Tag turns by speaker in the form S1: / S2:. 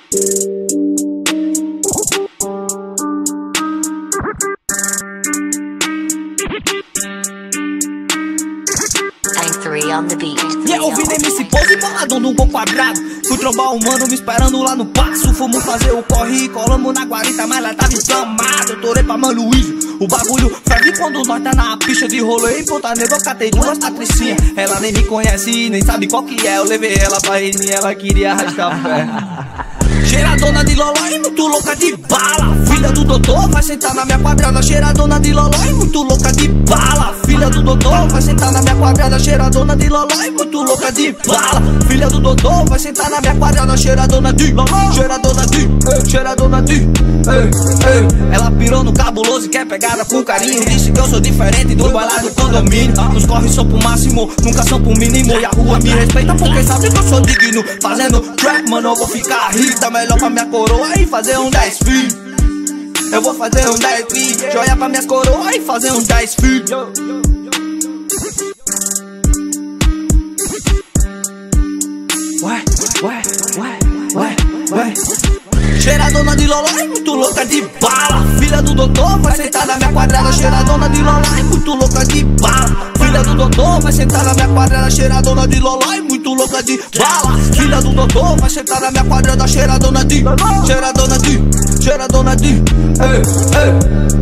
S1: E é ouvindo MC Pose boladão no gol quadrado. Fui trombar um mano me esperando lá no passo. Fomos fazer o corre e colamos na guarita, mas lá tava inflamado. Eu torei pra Mano Luiz, o bagulho ferve quando nós tá na pista de rolê. Em Ponta Negra eu catei duas patricinhas. Ela nem me conhece e nem sabe qual que é. Eu levei ela pra Rini, ela queria arrastar o pé. Cheiradona de loló e muito louca de bala. Filha do doutor vai sentar na minha quadrada. Cheiradona de loló e muito louca de bala. Filha do doutor vai sentar na minha quadrada. Cheiradona de loló e muito louca de bala. Filha do doutor vai sentar na minha quadrada. Cheiradona de loló, cheiradona de, cheiradona de, Ela pirou no cabuloso e quer pegada com carinho. Disse que eu sou diferente do bailado do condomínio. Os corres são pro máximo, nunca são pro mínimo. E a rua me respeita porque sabe que eu sou digno. Fazendo trap, mano, eu vou ficar rico. Tá melhor pra minha coroa e fazer um 10 feet. Eu vou fazer um 10 feet. Joia pra minha coroa e fazer um 10 feet. Cheiradona de loló e muito louca de bala. Filha do doutor vai sentar na minha quadrada. Cheiradona de loló e muito louca de bala. Filha do doutor vai sentar na minha quadrada. Cheiradona de loló e muito louca de bala. Filha do doutor vai sentar na minha quadrada. Cheiradona de, cheiradona de, cheiradona de,